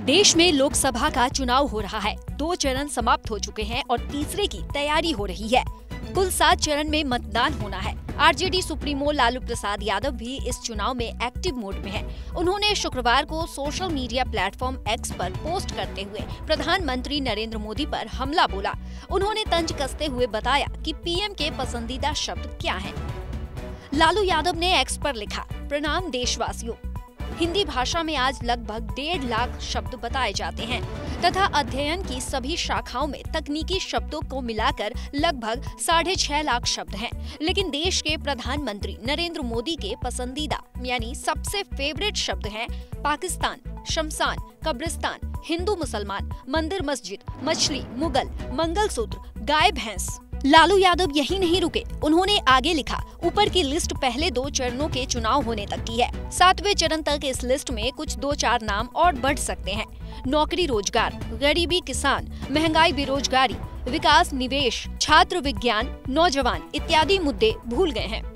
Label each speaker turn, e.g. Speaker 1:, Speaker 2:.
Speaker 1: देश में लोकसभा का चुनाव हो रहा है। 2 चरण समाप्त हो चुके हैं और तीसरे की तैयारी हो रही है। कुल 7 चरण में मतदान होना है। आरजेडी सुप्रीमो लालू प्रसाद यादव भी इस चुनाव में एक्टिव मोड में हैं। उन्होंने शुक्रवार को सोशल मीडिया प्लेटफॉर्म एक्स पर पोस्ट करते हुए प्रधानमंत्री नरेंद्र मोदी पर हमला बोला। उन्होंने तंज कसते हुए बताया कि पीएम के पसंदीदा शब्द क्या हैं। लालू यादव ने एक्स पर लिखा, प्रणाम देशवासियों। हिंदी भाषा में आज लगभग 1.5 लाख शब्द बताए जाते हैं तथा अध्ययन की सभी शाखाओं में तकनीकी शब्दों को मिलाकर लगभग 6.5 लाख शब्द हैं। लेकिन देश के प्रधानमंत्री नरेंद्र मोदी के पसंदीदा यानी सबसे फेवरेट शब्द हैं पाकिस्तान, शमशान, कब्रिस्तान, हिंदू मुसलमान, मंदिर मस्जिद, मछली, मुगल, मंगलसूत्र, गाय भैंस। लालू यादव यही नहीं रुके, उन्होंने आगे लिखा, ऊपर की लिस्ट पहले 2 चरणों के चुनाव होने तक की है। 7वें चरण तक इस लिस्ट में कुछ 2-4 नाम और बढ़ सकते हैं। नौकरी रोजगार, गरीबी किसान, महंगाई बेरोजगारी, विकास निवेश, छात्र विज्ञान, नौजवान इत्यादि मुद्दे भूल गए हैं।